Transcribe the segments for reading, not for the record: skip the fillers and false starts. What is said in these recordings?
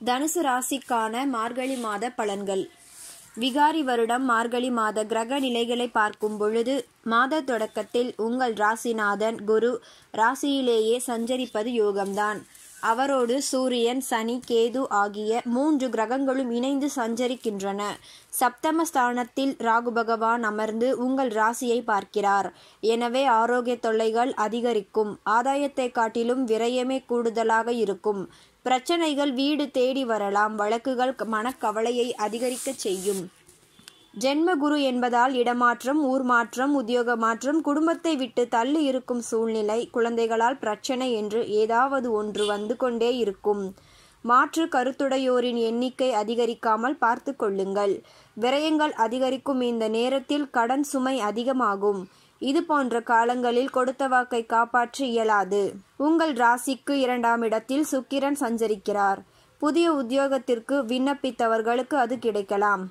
தனுசு ராசிக்கான மார்கழி மாத பலன்கள். விகாரி வருடம் மார்கழி மாத கிரக நிலைகளை பார்க்கும் பொழுது, மாத தொடக்கத்தில் உங்கள் ராசிநாதன் குரு ராசியிலேயே சஞ்சரிப்பது யோகம்தான். அவரோடு சூரியன், சனி, கேது ஆகிய 3 கிரகங்களும் இணைந்து சஞ்சரிக்கின்றன. சப்தம ஸ்தானத்தில் ராகு பகவான் அமர்ந்து உங்கள் ராசியை பார்க்கிறார். எனவே ஆரோக்கிய தொல்லைகள் அதிகரிக்கும். ஆதாயத்தை காட்டிலும் விரயமே கூடுதலாக இருக்கும். பிரச்சனைகள் வீடு தேடி வரலாம். வழக்குகள் மனக்கவலையை அதிகரிக்க செய்யும். ஜென்மகுரு என்பதால் இடமாற்றம், ஊர் மாற்றம், உத்தியோக மாற்றம், குடும்பத்தை விட்டு தள்ளி இருக்கும் சூழ்நிலை, குழந்தைகளால் பிரச்சனை என்று ஏதாவது ஒன்று வந்து கொண்டே இருக்கும். மாற்று கருத்துடையோரின் எண்ணிக்கை அதிகரிக்காமல் பார்த்து கொள்ளுங்கள். விரயங்கள் அதிகரிக்கும் இந்த நேரத்தில் கடன் சுமை அதிகமாகும். இது போன்ற காலங்களில் கொடுத்த வாக்கை காப்பாற்ற இயலாது. உங்கள் ராசிக்கு 2ஆம் இடத்தில் சுக்கிரன் சஞ்சரிக்கிறார். புதிய உத்தியோகத்திற்கு விண்ணப்பித்தவர்களுக்கு அது கிடைக்கலாம்.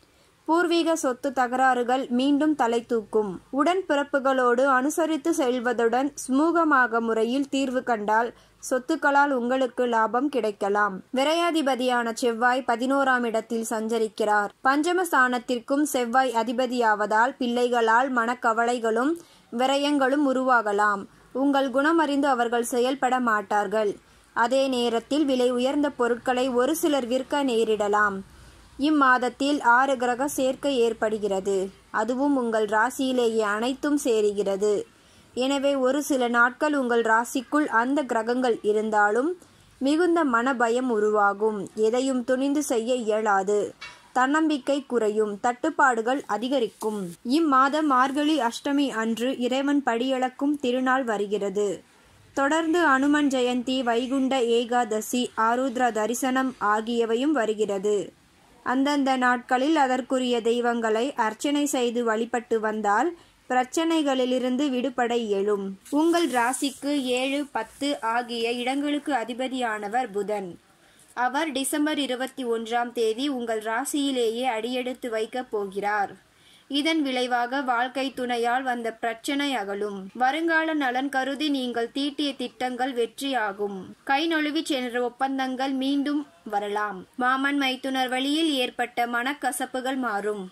பூர்வீக சொத்து தகராறுகள் மீண்டும் தலை தூக்கும். உடன்பிறப்புகளோடு அனுசரித்து செல்வதுடன் சுமூகமாக முறையில் தீர்வு கண்டால் சொத்துக்களால் உங்களுக்கு லாபம் கிடைக்கலாம். விரையாதிபதியான செவ்வாய் 11ஆம் இடத்தில் சஞ்சரிக்கிறார். பஞ்சமஸ்தானத்திற்கும் செவ்வாய் அதிபதியாவதால் பிள்ளைகளால் மனக்கவலைகளும் விரயங்களும் உருவாகலாம். உங்கள் குணமறிந்து அவர்கள் செயல்பட மாட்டார்கள். அதே நேரத்தில் விலை உயர்ந்த பொருட்களை ஒரு சிலர் விற்க நேரிடலாம். இம்மாதத்தில் 6 கிரக சேர்க்கை ஏற்படுகிறது. அதுவும் உங்கள் ராசியிலேயே அனைத்தும் சேருகிறது. எனவே ஒரு சில நாட்கள் உங்கள் ராசிக்குள் அந்த கிரகங்கள் இருந்தாலும் மிகுந்த மனபயம் உருவாகும். எதையும் துணிந்து செய்ய இயலாது. தன்னம்பிக்கை குறையும். தட்டுப்பாடுகள் அதிகரிக்கும். இம்மாதம் மார்கழி அஷ்டமி அன்று இறைவன் படியளக்கும் திருநாள் வருகிறது. தொடர்ந்து அனுமன் ஜெயந்தி, வைகுண்ட ஏகாதசி, ஆருத்ரா தரிசனம் ஆகியவையும் வருகிறது. அந்தந்த நாட்களில் அதற்குரிய தெய்வங்களை அர்ச்சனை செய்து வழிபட்டு வந்தால் பிரச்சனைகளிலிருந்து விடுபட இயலும். உங்கள் ராசிக்கு 7, 10 ஆகிய இடங்களுக்கு அதிபதியானவர் புதன். அவர் டிசம்பர் 21ஆம் தேதி உங்கள் ராசியிலேயே அடியெடுத்து வைக்கப் போகிறார். இதன் விளைவாக வாழ்க்கை துணையால் வந்த பிரச்சனை அகலும். வருங்கால நலன் கருதி நீங்கள் தீட்டிய திட்டங்கள் வெற்றியாகும். கை நழுவி சென்ற ஒப்பந்தங்கள் மீண்டும் வரலாம். மாமன் மைத்துனர் வழியில் ஏற்பட்ட மனக்கசப்புகள் மாறும்.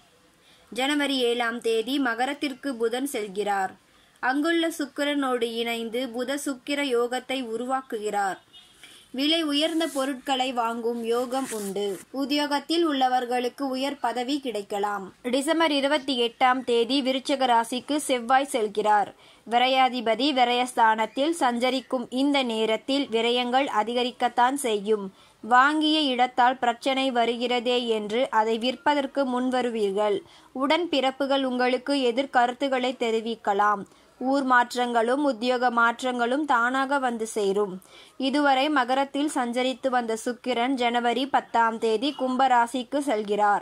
ஜனவரி 7ஆம் தேதி மகரத்திற்கு புதன் செல்கிறார். அங்குள்ள சுக்கிரனோடு இணைந்து புத சுக்கிர யோகத்தை உருவாக்குகிறார். விலை உயர்ந்த பொருட்களை வாங்கும் யோகம் உண்டு. உத்தியோகத்தில் உள்ளவர்களுக்கு உயர் பதவி கிடைக்கலாம். டிசம்பர் 28ஆம் தேதி விருச்சிக ராசிக்கு செவ்வாய் செல்கிறார். விரையாதிபதி விரயஸ்தானத்தில் சஞ்சரிக்கும் இந்த நேரத்தில் விரயங்கள் அதிகரிக்கத்தான் செய்யும். வாங்கிய இடத்தால் பிரச்சனை வருகிறதே என்று அதை விற்பதற்கு முன்வருவீர்கள். உடன் பிறப்புகள் உங்களுக்கு எதிர்கருத்துக்களை தெரிவிக்கலாம். ஊர் மாற்றங்களும் உத்தியோக மாற்றங்களும் தானாக வந்து சேரும். இதுவரை மகரத்தில் சஞ்சரித்து வந்த சுக்கிரன் ஜனவரி 10ஆம் தேதி கும்பராசிக்கு செல்கிறார்.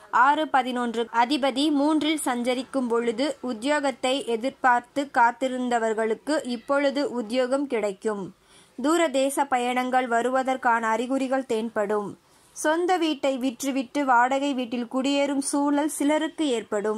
6-11 அதிபதி 3இல் சஞ்சரிக்கும் பொழுது உத்தியோகத்தை எதிர்பார்த்து காத்திருந்தவர்களுக்கு இப்பொழுது உத்தியோகம் கிடைக்கும். தூரதேச பயணங்கள் வருவதற்கான அறிகுறிகள் தென்படும். சொந்த வீட்டை விற்றுவிட்டு வாடகை வீட்டில் குடியேறும் சூழல் சிலருக்கு ஏற்படும்.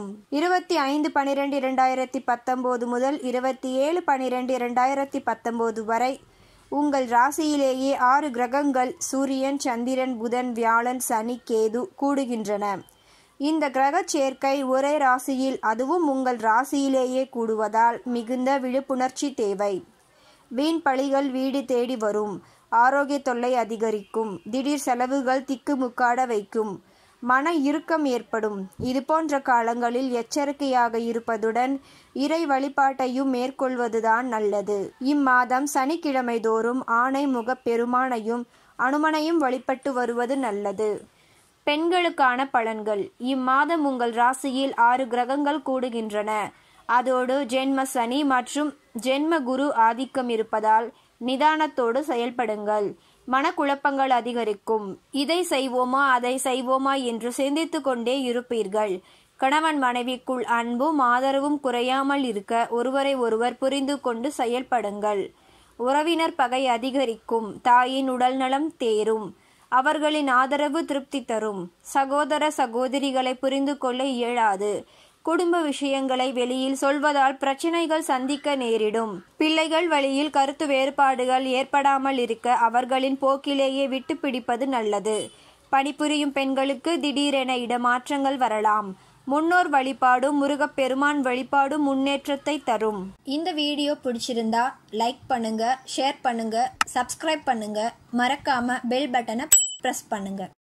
25/12/2019 முதல் 27/12/2019 வரை உங்கள் ராசியிலேயே 6 கிரகங்கள் சூரியன், சந்திரன், புதன், வியாழன், சனி, கேது கூடுகின்றன. இந்த கிரக சேர்க்கை ஒரே ராசியில், அதுவும் உங்கள் ராசியிலேயே கூடுவதால் மிகுந்த விழிப்புணர்ச்சி தேவை. வீண் பழிகள் வீடு தேடி வரும். ஆரோக்கிய தொல்லை அதிகரிக்கும். திடீர் செலவுகள் திக்குமுக்காட வைக்கும். மன இறுக்கம் ஏற்படும். இதுபோன்ற காலங்களில் எச்சரிக்கையாக இருப்பதுடன் இறை வழிபாட்டையும் மேற்கொள்வதுதான் நல்லது. இம்மாதம் சனிக்கிழமை தோறும் ஆனை முகப் பெருமானையும் அனுமனையும் வழிபட்டு வருவது நல்லது. பெண்களுக்கான பலன்கள். இம்மாதம் உங்கள் ராசியில் 6 கிரகங்கள் கூடுகின்றன. அதோடு ஜென்ம சனி மற்றும் ஜென்ம குரு ஆதிக்கம் இருப்பதால் நிதானத்தோடு செயல்படுங்கள். மனக்குழப்பங்கள் அதிகரிக்கும். இதை செய்வோமா அதை செய்வோமா என்று சிந்தித்து கொண்டே இருப்பீர்கள். கணவன் மனைவிக்குள் அன்பும் ஆதரவும் குறையாமல் இருக்க ஒருவரை ஒருவர் புரிந்து கொண்டு செயல்படுங்கள். உறவினர் பகை அதிகரிக்கும். தாயின் உடல் நலம் தேரும். அவர்களின் ஆதரவு திருப்தி தரும். சகோதர சகோதரிகளை புரிந்து கொள்ள இயலாது. குடும்ப விஷயங்களை வெளியில் சொல்வதால் பிரச்சனைகள் சந்திக்க நேரிடும். பிள்ளைகள் வழியில் கருத்து வேறுபாடுகள் ஏற்படாமல் இருக்க அவர்களின் போக்கிலேயே விட்டு பிடிப்பது நல்லது. பணிபுரியும் பெண்களுக்கு திடீரென இடமாற்றங்கள் வரலாம். முன்னோர் வழிபாடும் முருகப்பெருமான் வழிபாடும் முன்னேற்றத்தை தரும். இந்த வீடியோ பிடிச்சிருந்தா லைக் பண்ணுங்க, ஷேர் பண்ணுங்க, சப்ஸ்கிரைப் பண்ணுங்க, மறக்காம பெல் பட்டனை பிரஸ் பண்ணுங்க.